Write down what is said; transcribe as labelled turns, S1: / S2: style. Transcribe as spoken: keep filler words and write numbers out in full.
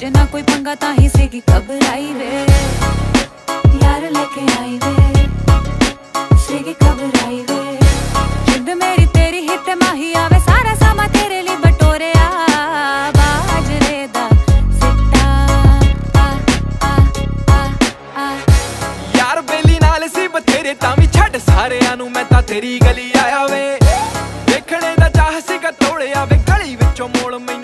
S1: तेरे ना कोई पंगा ताही सीगी घबराई वे यार लेके आई वे सीगी घबराई वे जिंद मेरी तेरी हित माही आवे सारा सामा तेरे लिए बटोरे आ बाजरे दा सिट्टा आ आ आ आ
S2: यार बेली नाल सी बथेरे तां वी छड्ड सारेयां नू मैं तां तेरी गली आया वे देखणे दा चाह सीगा तोड़िया वे गली विचों मोड़ मैं